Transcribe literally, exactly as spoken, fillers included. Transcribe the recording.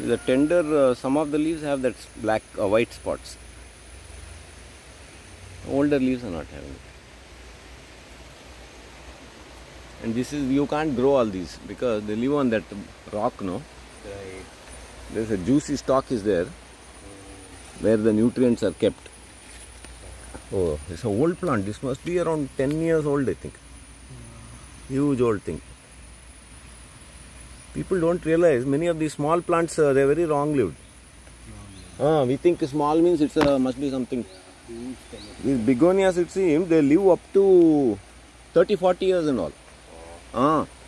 The tender, uh, some of the leaves have that black, uh, white spots. Older leaves are not having it. And this is, you can't grow all these because they live on that rock, no? Right. There's a juicy stalk is there where the nutrients are kept. Oh, it's an old plant. This must be around ten years old, I think. Huge old thing. People don't realize many of these small plants, uh, they're very long-lived. Ah, we think small means it's uh, must be something. These begonias, it seems, they live up to thirty forty years and all. Ah.